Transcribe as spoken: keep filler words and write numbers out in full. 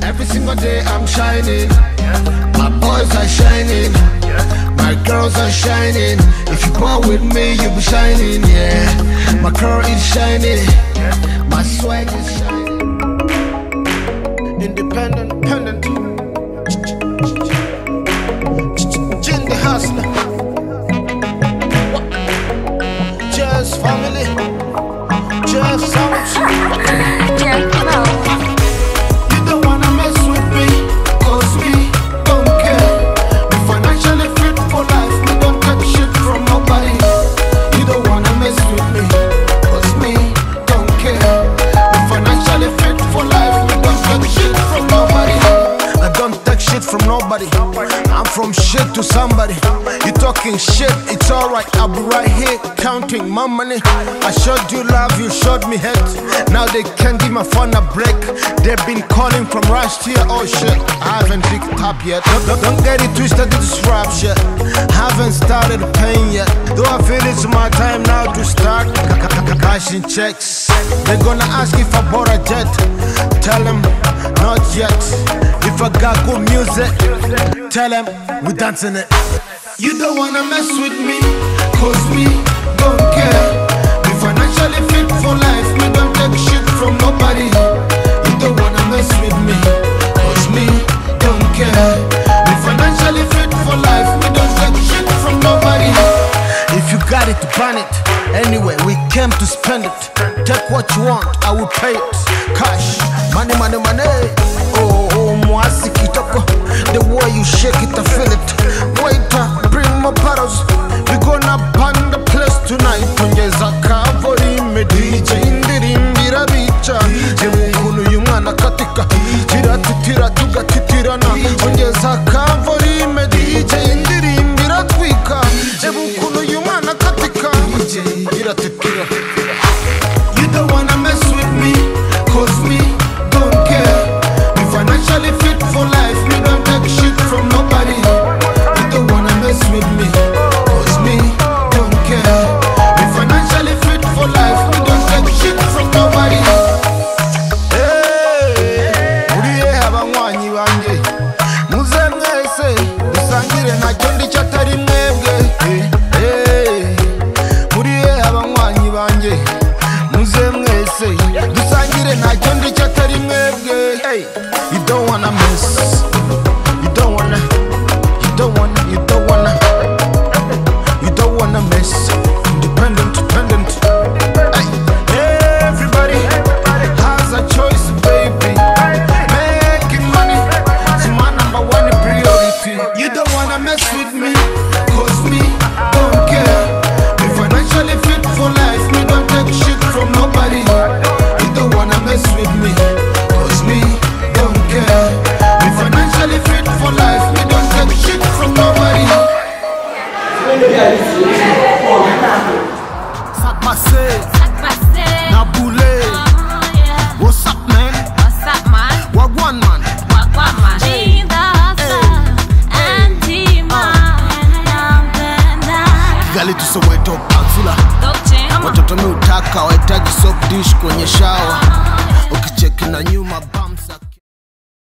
Every single day I'm shining. My boys are shining. My girls are shining. If you ball with me, you'll be shining, yeah. My girl is shining. My swag is shining. Independent, independent. JeantheHustla. Just family. Just sounds. You don't wanna mess with me, cause we don't care. We financially fit for life, we don't take shit from nobody. You don't wanna mess with me, cause me don't care. We financially fit for life, we don't take shit from nobody. I don't take shit from nobody. I'm from shit to somebody. You talking shit, it's alright. I'll be right here counting my money. I showed you love, you showed me hate. Now they can't give my phone a break. They've been calling from last year. Oh shit, I haven't picked up yet. Don't, don't, don't get it twisted, this rap shit. Haven't started paying yet. Though I feel it's my time now to start cashing checks. They're gonna ask if I bought a jet. Tell them not yet. If I got good music, tell them we dancing it. You don't wanna mess with me, cause we don't care. We financially fit for life, we don't take shit from nobody. You don't wanna mess with me, cause me don't care. We financially fit for life, we don't take shit from nobody. If you got it, burn it. Anyway, we came to spend it. Take what you want, I will pay it. Cash, money, money, money. Oh, oh, mwasi kitoko. The way you shake it, I feel it. Waiter, bring more bottles. We gonna burn the place tonight. Ongeza kavori me D J indirimbira bicha. Jemukunu yumwana katika. Tira titira tuga titirana. Ongeza kavori me D J indirimbira twika. Jemukunu yumwana katika. Tira titira. You don't wanna mess with me, cause me don't care. We financially fit for life, we don't take shit from nobody. You don't wanna mess with me, cause me don't care. We financially fit for life, we don't take shit from nobody. Hey, muriye abanywanyi banje, muze mwese dusangire ntacyo ndi cyatari mwebwe. Hey, muriye abanywanyi banje, muze mwese dusangire ntacyo ndi cyatari mwebwe. Hey, you don't wanna mess. You don't wanna. You don't wanna. You don't wanna. You don't wanna mess. Independent, independent. Hey, everybody has a choice, baby. Making money is my number one priority. You don't wanna mess with me, cause me don't care. We financially fit for life, we don't take shit from nobody. You don't wanna mess with me, cause me don't care. We financially fit for life, we don't take shit from nobody. Sac passé, Naboulé. What's up, man? What's up, man? Wagwan, man. Wagwan, man. JeantheHustla and Kigali to Soweto, Kansula. Watoto mi utaka wahitaji soap dish kwenye shower. Ukicheki na nyuma